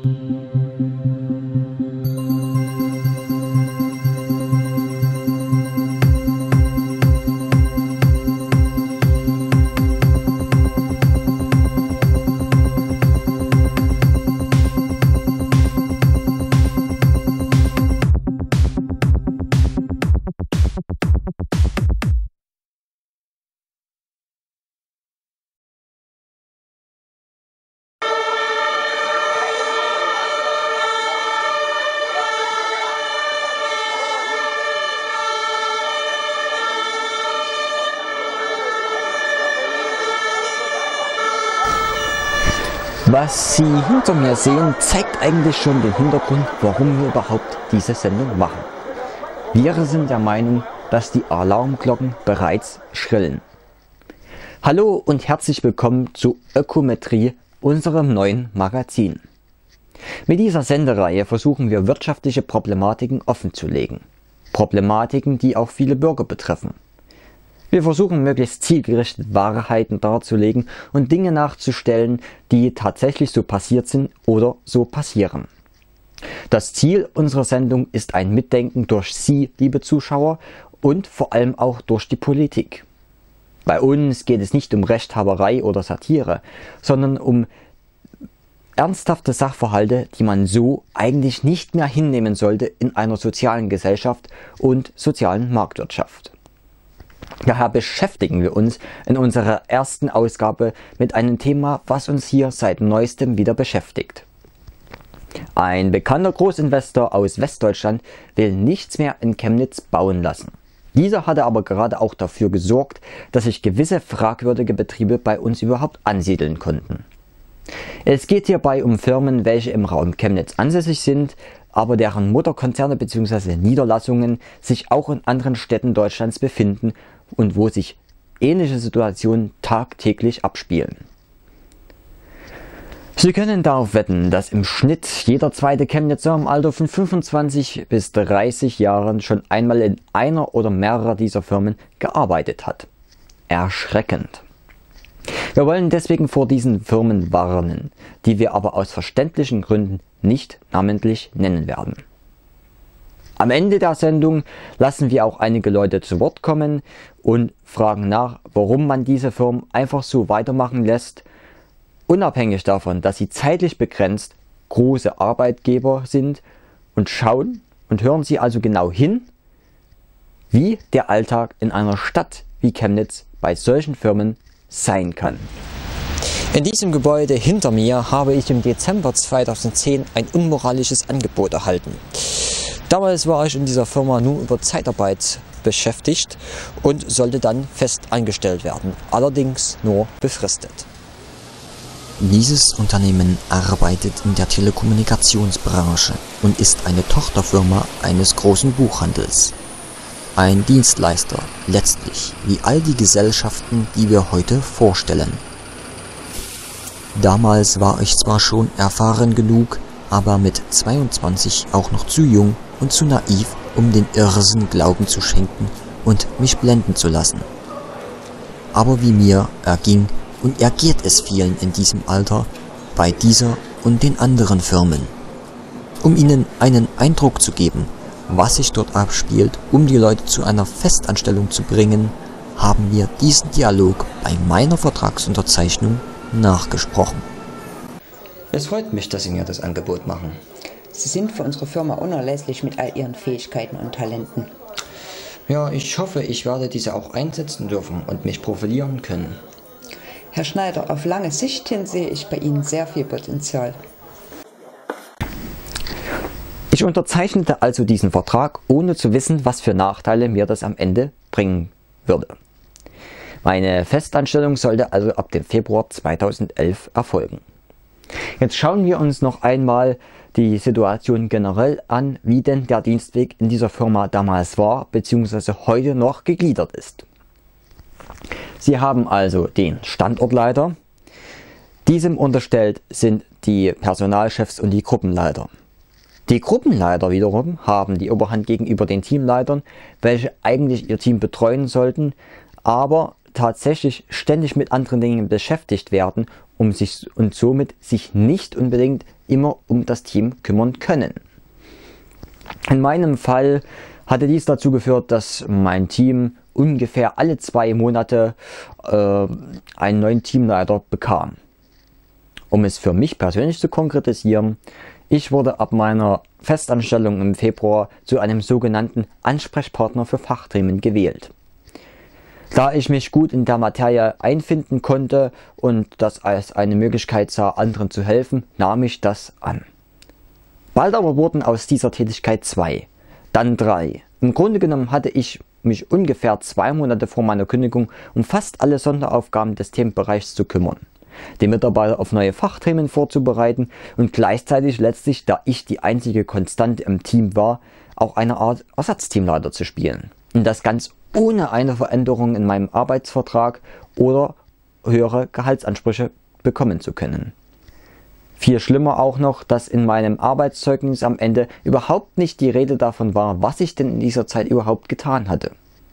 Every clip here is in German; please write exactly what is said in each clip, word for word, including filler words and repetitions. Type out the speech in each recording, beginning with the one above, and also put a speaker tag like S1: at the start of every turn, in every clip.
S1: Was Sie hinter mir sehen, zeigt eigentlich schon den Hintergrund, warum wir überhaupt diese Sendung machen. Wir sind der Meinung, dass die Alarmglocken bereits schrillen. Hallo und herzlich willkommen zu Ökometrie, unserem neuen Magazin. Mit dieser Sendereihe versuchen wir wirtschaftliche Problematiken offenzulegen. Problematiken, die auch viele Bürger betreffen. Wir versuchen möglichst zielgerichtet Wahrheiten darzulegen und Dinge nachzustellen, die tatsächlich so passiert sind oder so passieren. Das Ziel unserer Sendung ist ein Mitdenken durch Sie, liebe Zuschauer, und vor allem auch durch die Politik. Bei uns geht es nicht um Rechthaberei oder Satire, sondern um ernsthafte Sachverhalte, die man so eigentlich nicht mehr hinnehmen sollte in einer sozialen Gesellschaft und sozialen Marktwirtschaft. Daher beschäftigen wir uns in unserer ersten Ausgabe mit einem Thema, was uns hier seit neuestem wieder beschäftigt. Ein bekannter Großinvestor aus Westdeutschland will nichts mehr in Chemnitz bauen lassen. Dieser hatte aber gerade auch dafür gesorgt, dass sich gewisse fragwürdige Betriebe bei uns überhaupt ansiedeln konnten. Es geht hierbei um Firmen, welche im Raum Chemnitz ansässig sind, aber deren Mutterkonzerne bzw. Niederlassungen sich auch in anderen Städten Deutschlands befinden und wo sich ähnliche Situationen tagtäglich abspielen. Sie können darauf wetten, dass im Schnitt jeder zweite Chemnitzer im Alter von fünfundzwanzig bis dreißig Jahren schon einmal in einer oder mehrerer dieser Firmen gearbeitet hat. Erschreckend. Wir wollen deswegen vor diesen Firmen warnen, die wir aber aus verständlichen Gründen nicht namentlich nennen werden. Am Ende der Sendung lassen wir auch einige Leute zu Wort kommen und fragen nach, warum man diese Firmen einfach so weitermachen lässt, unabhängig davon, dass sie zeitlich begrenzt große Arbeitgeber sind, und schauen und hören Sie also genau hin, wie der Alltag in einer Stadt wie Chemnitz bei solchen Firmen sein kann. In diesem Gebäude hinter mir habe ich im Dezember zweitausendzehn ein unmoralisches Angebot erhalten. Damals war ich in dieser Firma nur über Zeitarbeit beschäftigt und sollte dann fest angestellt werden, allerdings nur befristet. Dieses Unternehmen arbeitet in der Telekommunikationsbranche und ist eine Tochterfirma eines großen Buchhandels. Ein Dienstleister, letztlich wie all die Gesellschaften, die wir heute vorstellen. Damals war ich zwar schon erfahren genug, aber mit zweiundzwanzig auch noch zu jung und zu naiv, um den Irrsinn Glauben zu schenken und mich blenden zu lassen. Aber wie mir erging und ergeht es vielen in diesem Alter, bei dieser und den anderen Firmen. Um ihnen einen Eindruck zu geben, was sich dort abspielt, um die Leute zu einer Festanstellung zu bringen, haben wir diesen Dialog bei meiner Vertragsunterzeichnung nachgesprochen.
S2: Es freut mich, dass Sie mir das Angebot machen.
S3: Sie sind für unsere Firma unerlässlich mit all Ihren Fähigkeiten und Talenten.
S2: Ja, ich hoffe, ich werde diese auch einsetzen dürfen und mich profilieren können.
S3: Herr Schneider, auf lange Sicht hin sehe ich bei Ihnen sehr viel Potenzial.
S1: Ich unterzeichnete also diesen Vertrag, ohne zu wissen, was für Nachteile mir das am Ende bringen würde. Meine Festanstellung sollte also ab dem Februar zweitausendelf erfolgen. Jetzt schauen wir uns noch einmal die Situation generell an, wie denn der Dienstweg in dieser Firma damals war bzw. heute noch gegliedert ist. Sie haben also den Standortleiter. Diesem unterstellt sind die Personalchefs und die Gruppenleiter. Die Gruppenleiter wiederum haben die Oberhand gegenüber den Teamleitern, welche eigentlich ihr Team betreuen sollten, aber tatsächlich ständig mit anderen Dingen beschäftigt werden um sich und somit sich nicht unbedingt immer um das Team kümmern können. In meinem Fall hatte dies dazu geführt, dass mein Team ungefähr alle zwei Monate äh, einen neuen Teamleiter bekam. Um es für mich persönlich zu konkretisieren, ich wurde ab meiner Festanstellung im Februar zu einem sogenannten Ansprechpartner für Fachthemen gewählt. Da ich mich gut in der Materie einfinden konnte und das als eine Möglichkeit sah, anderen zu helfen, nahm ich das an. Bald aber wurden aus dieser Tätigkeit zwei, dann drei. Im Grunde genommen hatte ich mich ungefähr zwei Monate vor meiner Kündigung um fast alle Sonderaufgaben des Themenbereichs zu kümmern, die Mitarbeiter auf neue Fachthemen vorzubereiten und gleichzeitig letztlich, da ich die einzige Konstante im Team war, auch eine Art Ersatzteamleiter zu spielen. Und das ganz ohne eine Veränderung in meinem Arbeitsvertrag oder höhere Gehaltsansprüche bekommen zu können. Viel schlimmer auch noch, dass in meinem Arbeitszeugnis am Ende überhaupt nicht die Rede davon war, was ich denn in dieser Zeit überhaupt getan hatte.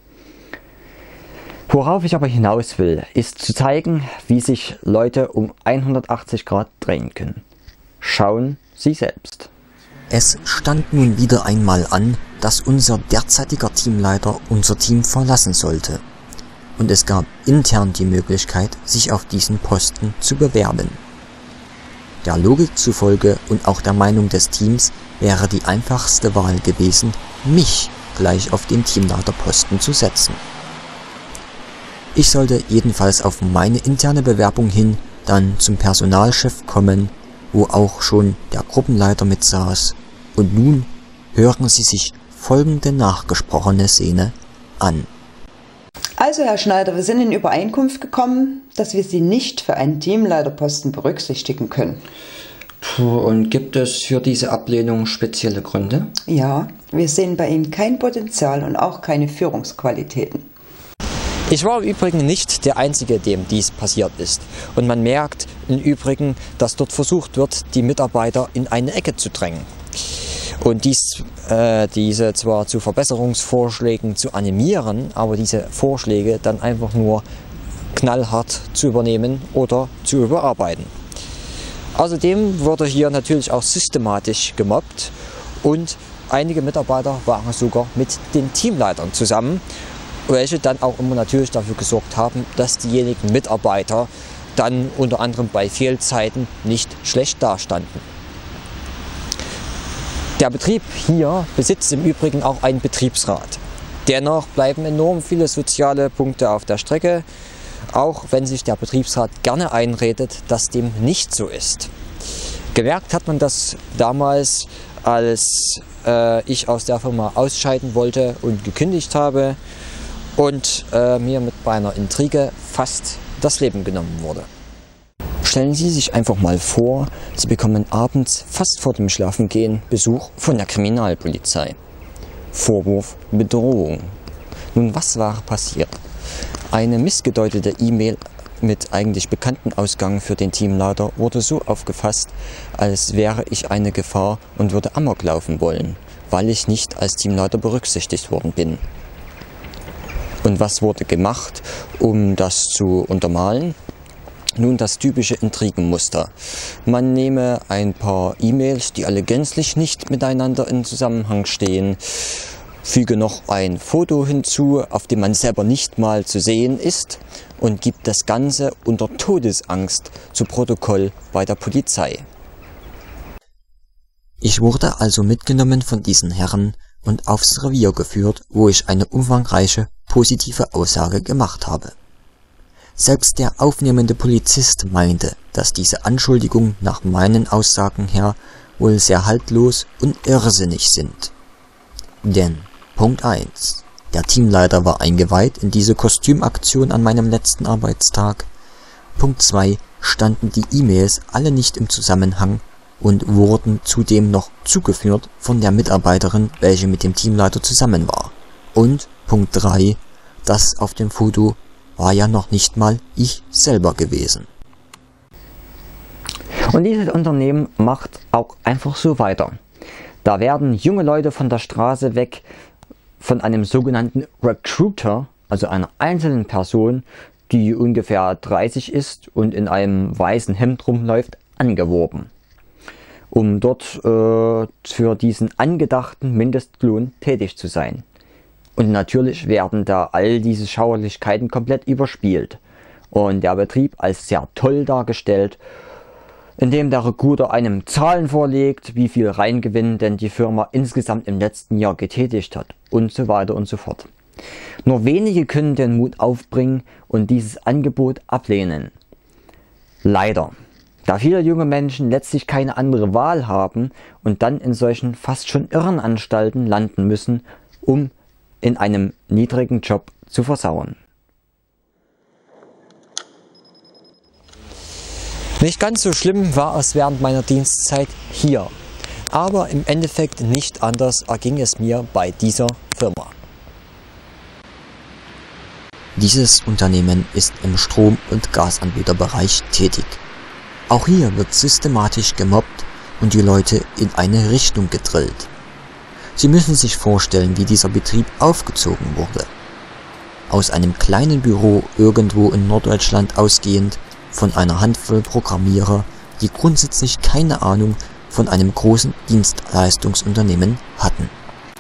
S1: Worauf ich aber hinaus will, ist zu zeigen, wie sich Leute um hundertachtzig Grad drehen können. Schauen Sie selbst.
S4: Es stand nun wieder einmal an, dass unser derzeitiger Teamleiter unser Team verlassen sollte. Und es gab intern die Möglichkeit, sich auf diesen Posten zu bewerben. Der Logik zufolge und auch der Meinung des Teams wäre die einfachste Wahl gewesen, mich gleich auf den Teamleiterposten zu setzen. Ich sollte jedenfalls auf meine interne Bewerbung hin dann zum Personalchef kommen, wo auch schon der Gruppenleiter mitsaß. Und nun hören Sie sich folgende nachgesprochene Szene an.
S3: Also Herr Schneider, wir sind in Übereinkunft gekommen, dass wir Sie nicht für einen Teamleiterposten berücksichtigen können.
S2: Puh, und gibt es für diese Ablehnung spezielle Gründe?
S3: Ja, wir sehen bei Ihnen kein Potenzial und auch keine Führungsqualitäten.
S5: Ich war im Übrigen nicht der Einzige, dem dies passiert ist. Und man merkt im Übrigen, dass dort versucht wird, die Mitarbeiter in eine Ecke zu drängen. Und dies, äh, diese zwar zu Verbesserungsvorschlägen zu animieren, aber diese Vorschläge dann einfach nur knallhart zu übernehmen oder zu überarbeiten. Außerdem wurde hier natürlich auch systematisch gemobbt und einige Mitarbeiter waren sogar mit den Teamleitern zusammen, welche dann auch immer natürlich dafür gesorgt haben, dass diejenigen Mitarbeiter dann unter anderem bei Fehlzeiten nicht schlecht dastanden. Der Betrieb hier besitzt im Übrigen auch einen Betriebsrat. Dennoch bleiben enorm viele soziale Punkte auf der Strecke, auch wenn sich der Betriebsrat gerne einredet, dass dem nicht so ist. Gemerkt hat man das damals, als äh, ich aus der Firma ausscheiden wollte und gekündigt habe und äh, mir mit meiner Intrige fast das Leben genommen wurde. Stellen Sie sich einfach mal vor, Sie bekommen abends fast vor dem Schlafengehen Besuch von der Kriminalpolizei. Vorwurf Bedrohung. Nun, was war passiert? Eine missgedeutete E-Mail mit eigentlich bekannten Ausgang für den Teamleiter wurde so aufgefasst, als wäre ich eine Gefahr und würde Amok laufen wollen, weil ich nicht als Teamleiter berücksichtigt worden bin. Und was wurde gemacht, um das zu untermalen? Nun, das typische Intrigenmuster. Man nehme ein paar E-Mails, die alle gänzlich nicht miteinander in Zusammenhang stehen, füge noch ein Foto hinzu, auf dem man selber nicht mal zu sehen ist und gibt das Ganze unter Todesangst zu Protokoll bei der Polizei.
S4: Ich wurde also mitgenommen von diesen Herren und aufs Revier geführt, wo ich eine umfangreiche, positive Aussage gemacht habe. Selbst der aufnehmende Polizist meinte, dass diese Anschuldigungen nach meinen Aussagen her wohl sehr haltlos und irrsinnig sind. Denn, Punkt eins. Der Teamleiter war eingeweiht in diese Kostümaktion an meinem letzten Arbeitstag. Punkt zwei. Standen die E-Mails alle nicht im Zusammenhang und wurden zudem noch zugeführt von der Mitarbeiterin, welche mit dem Teamleiter zusammen war. Und Punkt drei. Das auf dem Foto war ja noch nicht mal ich selber gewesen.
S1: Und dieses Unternehmen macht auch einfach so weiter. Da werden junge Leute von der Straße weg von einem sogenannten Recruiter, also einer einzelnen Person, die ungefähr dreißig ist und in einem weißen Hemd rumläuft, angeworben, um dort äh, für diesen angedachten Mindestlohn tätig zu sein. Und natürlich werden da all diese Schauerlichkeiten komplett überspielt und der Betrieb als sehr toll dargestellt, indem der Recruiter einem Zahlen vorlegt, wie viel Reingewinn denn die Firma insgesamt im letzten Jahr getätigt hat und so weiter und so fort. Nur wenige können den Mut aufbringen und dieses Angebot ablehnen. Leider. Da viele junge Menschen letztlich keine andere Wahl haben und dann in solchen fast schon Irrenanstalten landen müssen, um in einem niedrigen Job zu versauern.
S5: Nicht ganz so schlimm war es während meiner Dienstzeit hier, aber im Endeffekt nicht anders erging es mir bei dieser Firma.
S4: Dieses Unternehmen ist im Strom- und Gasanbieterbereich tätig. Auch hier wird systematisch gemobbt und die Leute in eine Richtung gedrillt. Sie müssen sich vorstellen, wie dieser Betrieb aufgezogen wurde. Aus einem kleinen Büro irgendwo in Norddeutschland ausgehend, von einer Handvoll Programmierer, die grundsätzlich keine Ahnung von einem großen Dienstleistungsunternehmen hatten.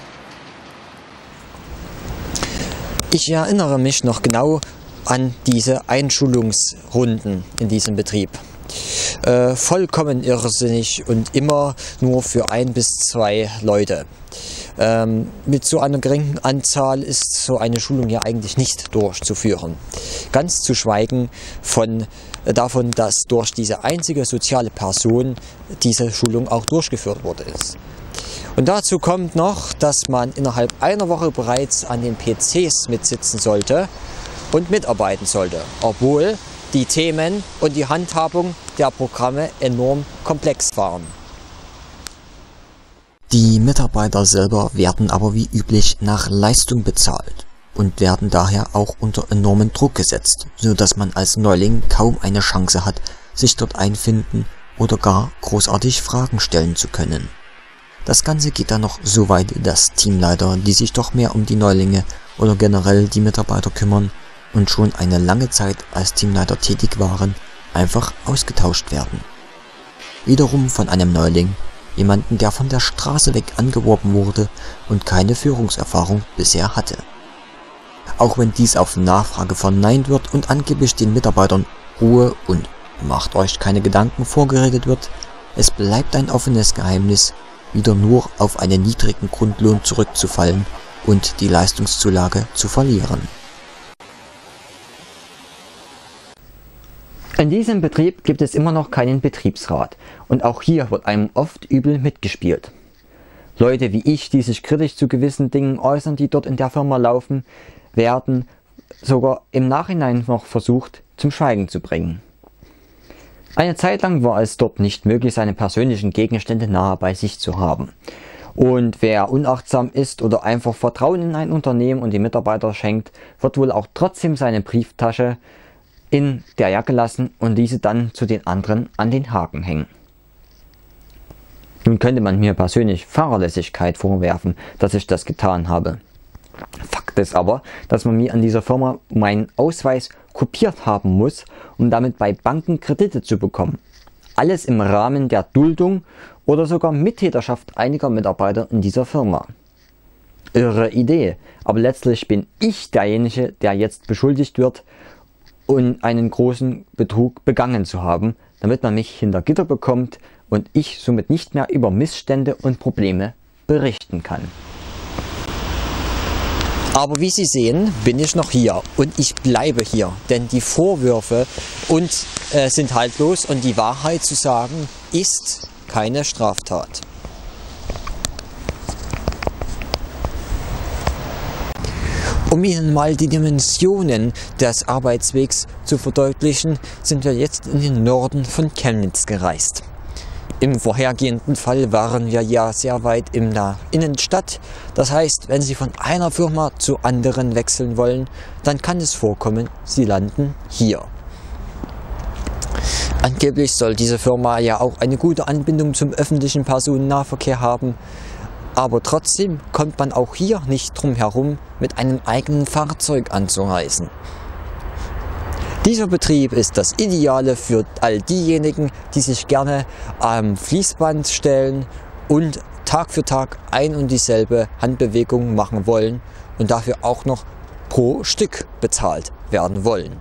S5: Ich erinnere mich noch genau an diese Einschulungsrunden in diesem Betrieb. Äh, vollkommen irrsinnig und immer nur für ein bis zwei Leute. Ähm, mit so einer geringen Anzahl ist so eine Schulung ja eigentlich nicht durchzuführen. Ganz zu schweigen von, äh, davon, dass durch diese einzige soziale Person diese Schulung auch durchgeführt worden ist. Und dazu kommt noch, dass man innerhalb einer Woche bereits an den P Cs mitsitzen sollte und mitarbeiten sollte, obwohl die Themen und die Handhabung der Programme enorm komplex waren.
S4: Die Mitarbeiter selber werden aber wie üblich nach Leistung bezahlt und werden daher auch unter enormen Druck gesetzt, so dass man als Neuling kaum eine Chance hat, sich dort einfinden oder gar großartig Fragen stellen zu können. Das Ganze geht dann noch so weit, dass Teamleiter, die sich doch mehr um die Neulinge oder generell die Mitarbeiter kümmern und schon eine lange Zeit als Teamleiter tätig waren, einfach ausgetauscht werden. Wiederum von einem Neuling, jemanden, der von der Straße weg angeworben wurde und keine Führungserfahrung bisher hatte. Auch wenn dies auf Nachfrage verneint wird und angeblich den Mitarbeitern Ruhe und macht euch keine Gedanken vorgeredet wird, es bleibt ein offenes Geheimnis, wieder nur auf einen niedrigen Grundlohn zurückzufallen und die Leistungszulage zu verlieren.
S1: In diesem Betrieb gibt es immer noch keinen Betriebsrat und auch hier wird einem oft übel mitgespielt. Leute wie ich, die sich kritisch zu gewissen Dingen äußern, die dort in der Firma laufen, werden sogar im Nachhinein noch versucht, zum Schweigen zu bringen. Eine Zeit lang war es dort nicht möglich, seine persönlichen Gegenstände nahe bei sich zu haben. Und wer unachtsam ist oder einfach Vertrauen in ein Unternehmen und die Mitarbeiter schenkt, wird wohl auch trotzdem seine Brieftasche in der Jacke lassen und diese dann zu den anderen an den Haken hängen. Nun könnte man mir persönlich Fahrerlässigkeit vorwerfen, dass ich das getan habe. Fakt ist aber, dass man mir an dieser Firma meinen Ausweis kopiert haben muss, um damit bei Banken Kredite zu bekommen. Alles im Rahmen der Duldung oder sogar Mittäterschaft einiger Mitarbeiter in dieser Firma. Irre Idee, aber letztlich bin ich derjenige, der jetzt beschuldigt wird, und einen großen Betrug begangen zu haben, damit man mich hinter Gitter bekommt und ich somit nicht mehr über Missstände und Probleme berichten kann.
S5: Aber wie Sie sehen, bin ich noch hier und ich bleibe hier, denn die Vorwürfe und, äh, sind haltlos und die Wahrheit zu sagen, ist keine Straftat. Um Ihnen mal die Dimensionen des Arbeitswegs zu verdeutlichen, sind wir jetzt in den Norden von Chemnitz gereist. Im vorhergehenden Fall waren wir ja sehr weit in der Innenstadt. Das heißt, wenn Sie von einer Firma zur anderen wechseln wollen, dann kann es vorkommen, Sie landen hier. Angeblich soll diese Firma ja auch eine gute Anbindung zum öffentlichen Personennahverkehr haben. Aber trotzdem kommt man auch hier nicht drum herum, mit einem eigenen Fahrzeug anzureisen. Dieser Betrieb ist das Ideale für all diejenigen, die sich gerne am Fließband stellen und Tag für Tag ein und dieselbe Handbewegung machen wollen und dafür auch noch pro Stück bezahlt werden wollen.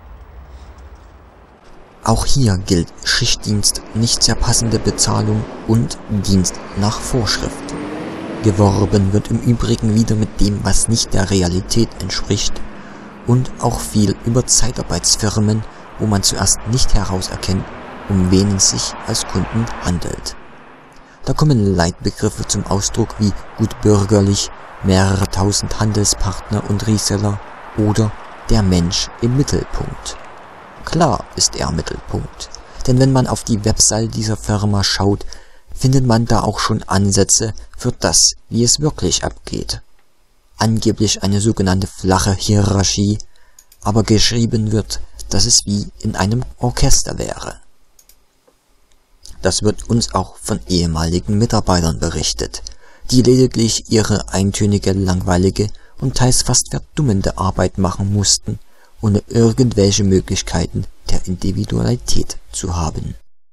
S4: Auch hier gilt Schichtdienst, nicht sehr passende Bezahlung und Dienst nach Vorschrift. Geworben wird im Übrigen wieder mit dem, was nicht der Realität entspricht, und auch viel über Zeitarbeitsfirmen, wo man zuerst nicht herauserkennt, um wen es sich als Kunden handelt. Da kommen Leitbegriffe zum Ausdruck wie gutbürgerlich, mehrere tausend Handelspartner und Reseller oder der Mensch im Mittelpunkt. Klar ist er Mittelpunkt, denn wenn man auf die Website dieser Firma schaut, findet man da auch schon Ansätze für das, wie es wirklich abgeht. Angeblich eine sogenannte flache Hierarchie, aber geschrieben wird, dass es wie in einem Orchester wäre. Das wird uns auch von ehemaligen Mitarbeitern berichtet, die lediglich ihre eintönige, langweilige und teils fast verdummende Arbeit machen mussten, ohne irgendwelche Möglichkeiten der Individualität zu haben.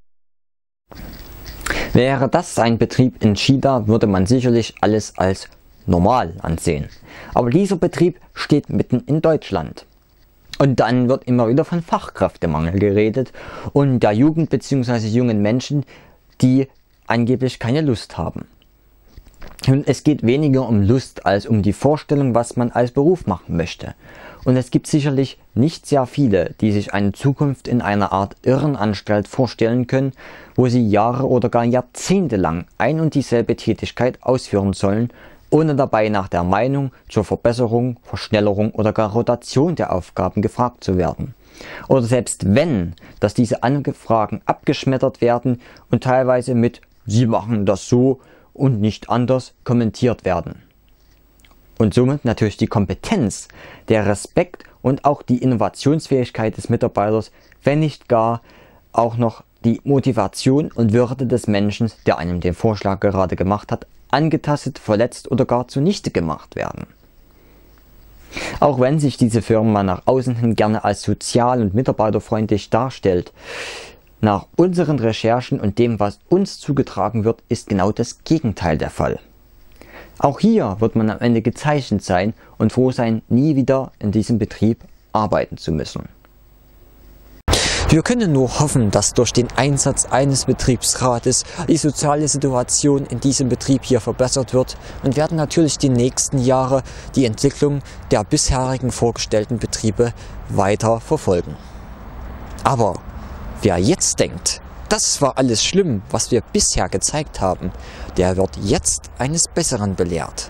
S1: Wäre das ein Betrieb in China, würde man sicherlich alles als normal ansehen. Aber dieser Betrieb steht mitten in Deutschland. Und dann wird immer wieder von Fachkräftemangel geredet und der Jugend bzw. jungen Menschen, die angeblich keine Lust haben. Und es geht weniger um Lust als um die Vorstellung, was man als Beruf machen möchte. Und es gibt sicherlich nicht sehr viele, die sich eine Zukunft in einer Art Irrenanstalt vorstellen können, wo sie Jahre oder gar Jahrzehnte lang ein und dieselbe Tätigkeit ausführen sollen, ohne dabei nach der Meinung zur Verbesserung, Verschnellerung oder gar Rotation der Aufgaben gefragt zu werden. Oder selbst wenn, dass diese Anfragen abgeschmettert werden und teilweise mit "Sie machen das so und nicht anders" kommentiert werden. Und somit natürlich die Kompetenz, der Respekt und auch die Innovationsfähigkeit des Mitarbeiters, wenn nicht gar auch noch die Motivation und Würde des Menschen, der einem den Vorschlag gerade gemacht hat, angetastet, verletzt oder gar zunichte gemacht werden. Auch wenn sich diese Firma nach außen hin gerne als sozial und mitarbeiterfreundlich darstellt, nach unseren Recherchen und dem, was uns zugetragen wird, ist genau das Gegenteil der Fall. Auch hier wird man am Ende gezeichnet sein und froh sein, nie wieder in diesem Betrieb arbeiten zu müssen.
S5: Wir können nur hoffen, dass durch den Einsatz eines Betriebsrates die soziale Situation in diesem Betrieb hier verbessert wird und werden natürlich die nächsten Jahre die Entwicklung der bisherigen vorgestellten Betriebe weiter verfolgen. Aber wer jetzt denkt, das war alles schlimm, was wir bisher gezeigt haben, der wird jetzt eines Besseren belehrt.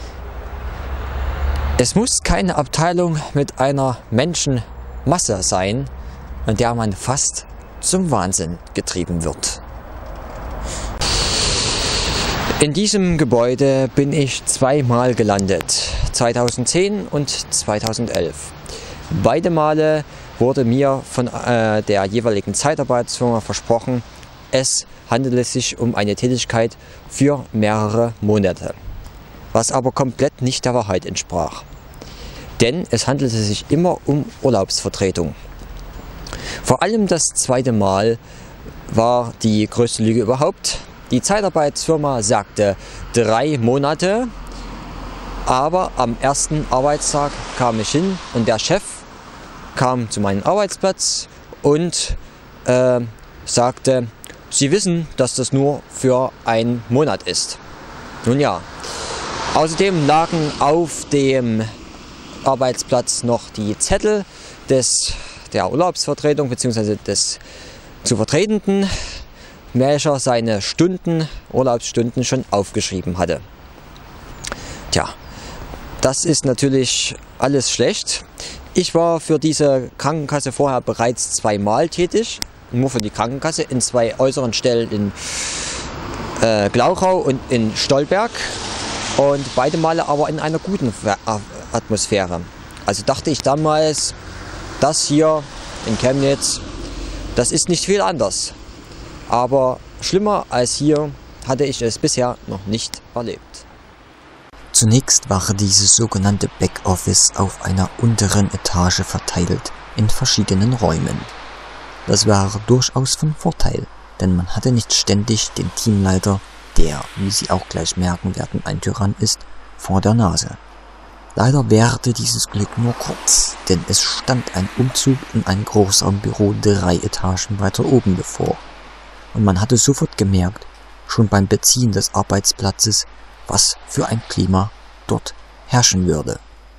S5: Es muss keine Abteilung mit einer Menschenmasse sein, in der man fast zum Wahnsinn getrieben wird. In diesem Gebäude bin ich zweimal gelandet, zweitausendzehn und zweitausendelf. Beide Male wurde mir von äh, der jeweiligen Zeitarbeitsfirma versprochen, es handele sich um eine Tätigkeit für mehrere Monate, was aber komplett nicht der Wahrheit entsprach. Denn es handelte sich immer um Urlaubsvertretung. Vor allem das zweite Mal war die größte Lüge überhaupt. Die Zeitarbeitsfirma sagte drei Monate, aber am ersten Arbeitstag kam ich hin und der Chef kam zu meinem Arbeitsplatz und äh, sagte, Sie wissen, dass das nur für einen Monat ist. Nun ja, außerdem lagen auf dem Arbeitsplatz noch die Zettel des, der Urlaubsvertretung bzw. des zu Vertretenden, welcher seine Stunden, Urlaubsstunden schon aufgeschrieben hatte. Tja, das ist natürlich alles schlecht. Ich war für diese Krankenkasse vorher bereits zweimal tätig, nur für die Krankenkasse, in zwei äußeren Stellen in äh, Glauchau und in Stolberg und beide Male aber in einer guten Atmosphäre. Also dachte ich damals, das hier in Chemnitz, das ist nicht viel anders. Aber schlimmer als hier hatte ich es bisher noch nicht erlebt.
S4: Zunächst war dieses sogenannte Backoffice auf einer unteren Etage verteilt, in verschiedenen Räumen. Das war durchaus von Vorteil, denn man hatte nicht ständig den Teamleiter, der, wie Sie auch gleich merken werden, ein Tyrann ist, vor der Nase. Leider währte dieses Glück nur kurz, denn es stand ein Umzug in ein Großraumbüro drei Etagen weiter oben bevor. Und man hatte sofort gemerkt, schon beim Beziehen des Arbeitsplatzes, was für ein Klima dort herrschen würde.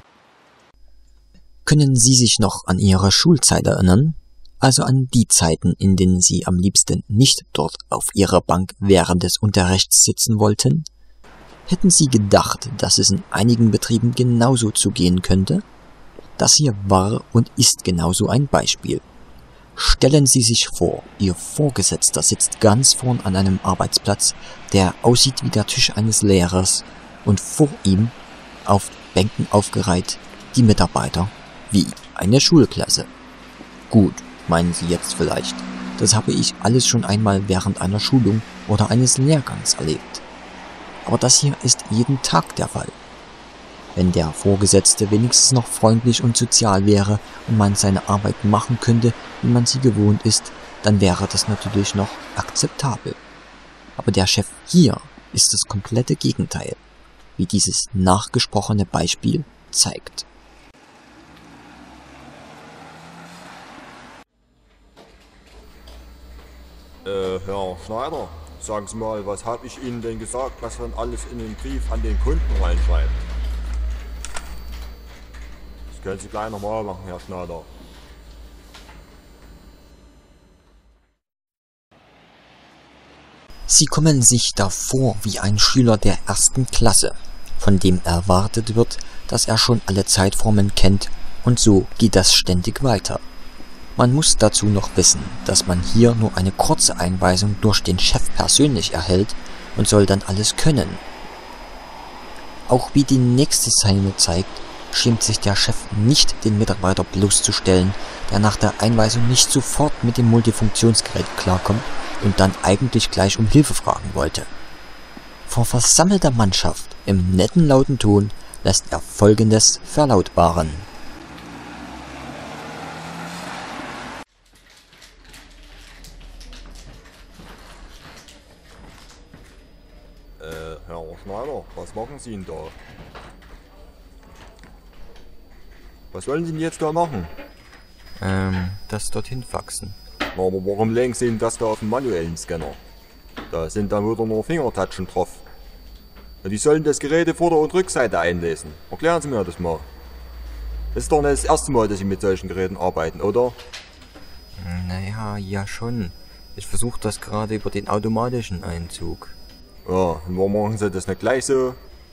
S4: Können Sie sich noch an Ihre Schulzeit erinnern? Also an die Zeiten, in denen Sie am liebsten nicht dort auf Ihrer Bank während des Unterrichts sitzen wollten? Hätten Sie gedacht, dass es in einigen Betrieben genauso zugehen könnte? Das hier war und ist genauso ein Beispiel. Stellen Sie sich vor, Ihr Vorgesetzter sitzt ganz vorn an einem Arbeitsplatz, der aussieht wie der Tisch eines Lehrers, und vor ihm, auf Bänken aufgereiht, die Mitarbeiter, wie eine Schulklasse. Gut, meinen Sie jetzt vielleicht, das habe ich alles schon einmal während einer Schulung oder eines Lehrgangs erlebt. Aber das hier ist jeden Tag der Fall. Wenn der Vorgesetzte wenigstens noch freundlich und sozial wäre und man seine Arbeit machen könnte, wie man sie gewohnt ist, dann wäre das natürlich noch akzeptabel. Aber der Chef hier ist das komplette Gegenteil, wie dieses nachgesprochene Beispiel zeigt.
S6: Äh, Herr Schneider, sagen Sie mal, was habe ich Ihnen denn gesagt, was man alles in den Brief an den Kunden reinschreibt? Das können Sie gleich nochmal machen, Herr Schneider.
S4: Sie kommen sich da vor wie ein Schüler der ersten Klasse, von dem erwartet wird, dass er schon alle Zeitformen kennt, und so geht das ständig weiter. Man muss dazu noch wissen, dass man hier nur eine kurze Einweisung durch den Chef persönlich erhält und soll dann alles können. Auch wie die nächste Szene zeigt, schämt sich der Chef nicht, den Mitarbeiter bloßzustellen, der nach der Einweisung nicht sofort mit dem Multifunktionsgerät klarkommt und dann eigentlich gleich um Hilfe fragen wollte. Vor versammelter Mannschaft im netten lauten Ton lässt er Folgendes verlautbaren.
S6: Äh, Herr Schneider, was machen Sie denn da? Was wollen Sie denn jetzt da machen?
S4: Ähm, das dorthin faxen.
S6: Na, aber warum legen Sie denn das da auf den manuellen Scanner? Da sind dann wieder nur Fingertatschen drauf. Na, die sollen das Gerät Vorder- und Rückseite einlesen. Erklären Sie mir das mal. Das ist doch nicht das erste Mal, dass Sie mit solchen Geräten arbeiten, oder?
S4: Naja, ja schon. Ich versuche das gerade über den automatischen Einzug.
S6: Ja, und warum machen Sie das nicht gleich so?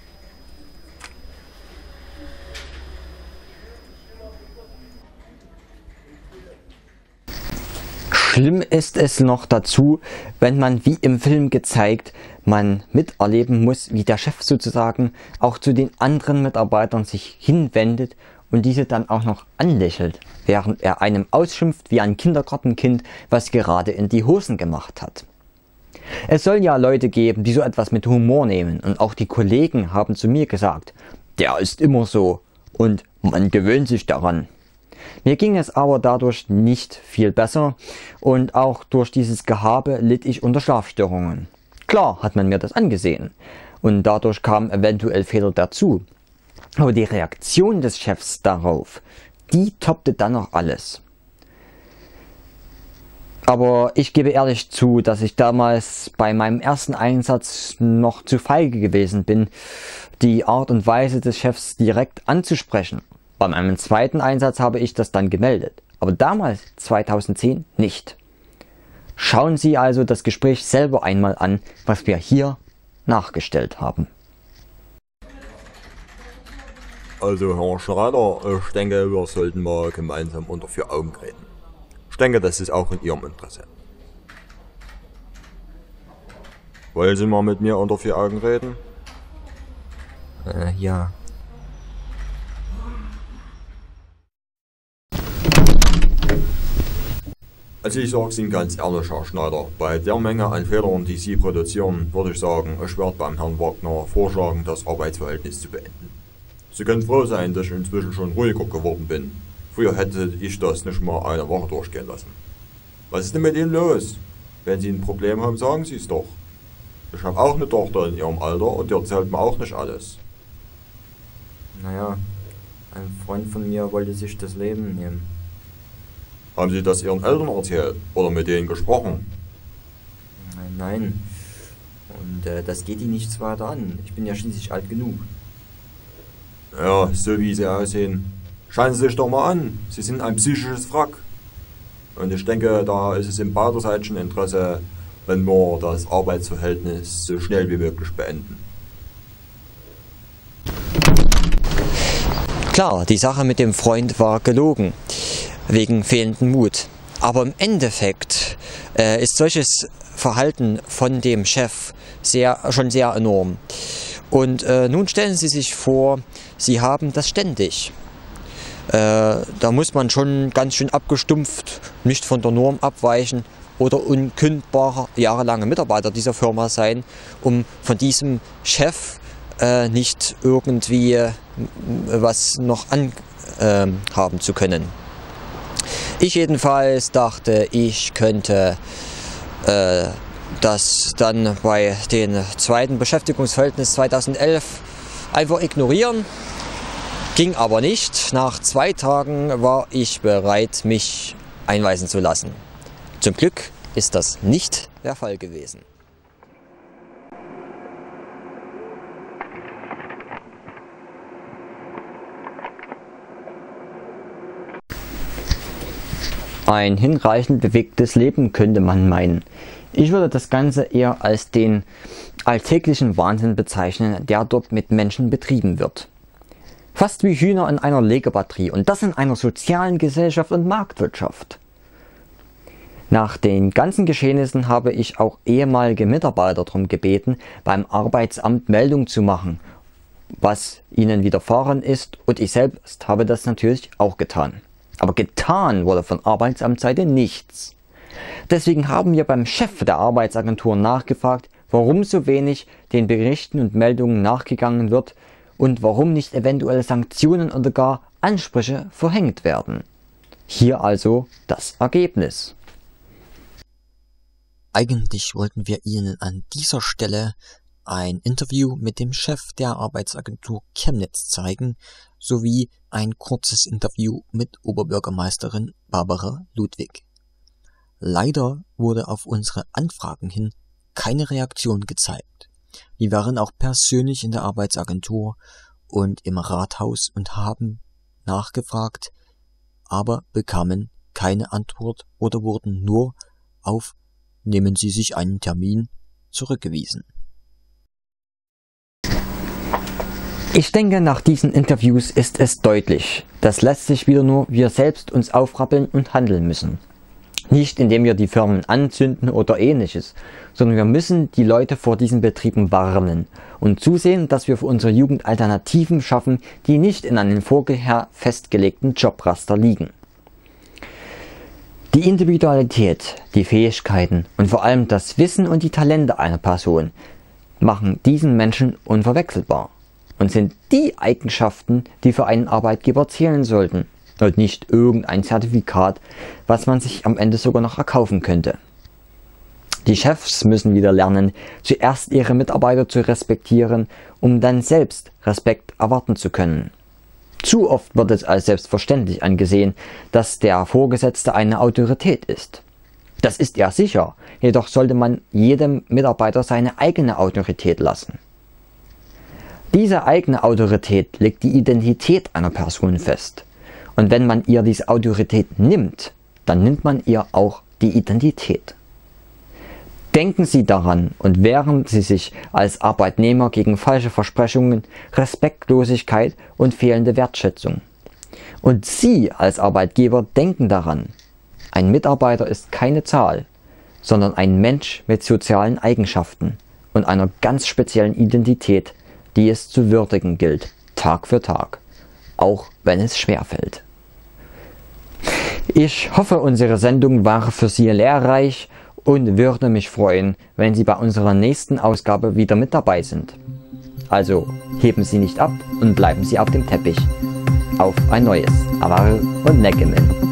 S1: Schlimm ist es noch dazu, wenn man, wie im Film gezeigt, man miterleben muss, wie der Chef sozusagen auch zu den anderen Mitarbeitern sich hinwendet und diese dann auch noch anlächelt, während er einem ausschimpft wie ein Kindergartenkind, was gerade in die Hosen gemacht hat. Es soll ja Leute geben, die so etwas mit Humor nehmen, und auch die Kollegen haben zu mir gesagt, der ist immer so und man gewöhnt sich daran. Mir ging es aber dadurch nicht viel besser und auch durch dieses Gehabe litt ich unter Schlafstörungen. Klar hat man mir das angesehen und dadurch kamen eventuell Fehler dazu. Aber die Reaktion des Chefs darauf, die toppte dann noch alles. Aber ich gebe ehrlich zu, dass ich damals bei meinem ersten Einsatz noch zu feige gewesen bin, die Art und Weise des Chefs direkt anzusprechen. Bei meinem zweiten Einsatz habe ich das dann gemeldet, aber damals, zweitausendzehn, nicht. Schauen Sie also das Gespräch selber einmal an, was wir hier nachgestellt haben.
S6: Also Herr Schneider, ich denke, wir sollten mal gemeinsam unter vier Augen reden. Ich denke, das ist auch in Ihrem Interesse. Wollen Sie mal mit mir unter vier Augen reden?
S4: Äh, ja.
S6: Also ich sag's Ihnen ganz ehrlich, Herr Schneider, bei der Menge an Fehlern, die Sie produzieren, würde ich sagen, ich werde beim Herrn Wagner vorschlagen, das Arbeitsverhältnis zu beenden. Sie können froh sein, dass ich inzwischen schon ruhiger geworden bin. Früher hätte ich das nicht mal eine Woche durchgehen lassen. Was ist denn mit Ihnen los? Wenn Sie ein Problem haben, sagen Sie es doch. Ich habe auch eine Tochter in Ihrem Alter und die erzählt mir auch nicht alles.
S7: Naja, ein Freund von mir wollte sich das Leben nehmen.
S6: Haben Sie das Ihren Eltern erzählt oder mit denen gesprochen?
S7: Nein. Und äh, das geht ihn nichts weiter an. Ich bin ja schließlich alt genug.
S6: Ja, so wie Sie aussehen. Schauen Sie sich doch mal an. Sie sind ein psychisches Wrack. Und ich denke, da ist es im beiderseitigen Interesse, wenn wir das Arbeitsverhältnis so schnell wie möglich beenden.
S5: Klar, die Sache mit dem Freund war gelogen, wegen fehlendem Mut. Aber im Endeffekt äh, ist solches Verhalten von dem Chef sehr, schon sehr enorm. Und äh, nun stellen Sie sich vor, Sie haben das ständig. Äh, da muss man schon ganz schön abgestumpft, nicht von der Norm abweichen oder unkündbarer jahrelange Mitarbeiter dieser Firma sein, um von diesem Chef äh, nicht irgendwie äh, was noch anhaben äh, zu können. Ich jedenfalls dachte, ich könnte äh, das dann bei dem zweiten Beschäftigungsverhältnis zweitausendelf einfach ignorieren. Ging aber nicht. Nach zwei Tagen war ich bereit, mich einweisen zu lassen. Zum Glück ist das nicht der Fall gewesen.
S1: Ein hinreichend bewegtes Leben könnte man meinen. Ich würde das Ganze eher als den alltäglichen Wahnsinn bezeichnen, der dort mit Menschen betrieben wird. Fast wie Hühner in einer Legebatterie, und das in einer sozialen Gesellschaft und Marktwirtschaft. Nach den ganzen Geschehnissen habe ich auch ehemalige Mitarbeiter darum gebeten, beim Arbeitsamt Meldung zu machen, was ihnen widerfahren ist, und ich selbst habe das natürlich auch getan. Aber getan wurde von Arbeitsamtsseite nichts. Deswegen haben wir beim Chef der Arbeitsagentur nachgefragt, warum so wenig den Berichten und Meldungen nachgegangen wird und warum nicht eventuell Sanktionen oder gar Ansprüche verhängt werden. Hier also das Ergebnis.
S4: Eigentlich wollten wir Ihnen an dieser Stelle ein Interview mit dem Chef der Arbeitsagentur Chemnitz zeigen, sowie ein kurzes Interview mit Oberbürgermeisterin Barbara Ludwig. Leider wurde auf unsere Anfragen hin keine Reaktion gezeigt. Wir waren auch persönlich in der Arbeitsagentur und im Rathaus und haben nachgefragt, aber bekamen keine Antwort oder wurden nur auf "Nehmen Sie sich einen Termin" zurückgewiesen.
S1: Ich denke, nach diesen Interviews ist es deutlich, das lässt sich wieder nur wir selbst uns aufrappeln und handeln müssen. Nicht indem wir die Firmen anzünden oder ähnliches, sondern wir müssen die Leute vor diesen Betrieben warnen und zusehen, dass wir für unsere Jugend Alternativen schaffen, die nicht in einem vorher festgelegten Jobraster liegen. Die Individualität, die Fähigkeiten und vor allem das Wissen und die Talente einer Person machen diesen Menschen unverwechselbar und sind die Eigenschaften, die für einen Arbeitgeber zählen sollten und nicht irgendein Zertifikat, was man sich am Ende sogar noch erkaufen könnte. Die Chefs müssen wieder lernen, zuerst ihre Mitarbeiter zu respektieren, um dann selbst Respekt erwarten zu können. Zu oft wird es als selbstverständlich angesehen, dass der Vorgesetzte eine Autorität ist. Das ist er sicher, jedoch sollte man jedem Mitarbeiter seine eigene Autorität lassen. Diese eigene Autorität legt die Identität einer Person fest. Und wenn man ihr diese Autorität nimmt, dann nimmt man ihr auch die Identität. Denken Sie daran und wehren Sie sich als Arbeitnehmer gegen falsche Versprechungen, Respektlosigkeit und fehlende Wertschätzung. Und Sie als Arbeitgeber denken daran, ein Mitarbeiter ist keine Zahl, sondern ein Mensch mit sozialen Eigenschaften und einer ganz speziellen Identität, die es zu würdigen gilt, Tag für Tag, auch wenn es schwerfällt. Ich hoffe, unsere Sendung war für Sie lehrreich und würde mich freuen, wenn Sie bei unserer nächsten Ausgabe wieder mit dabei sind. Also heben Sie nicht ab und bleiben Sie auf dem Teppich. auf ein neues. Avar und Neckemann.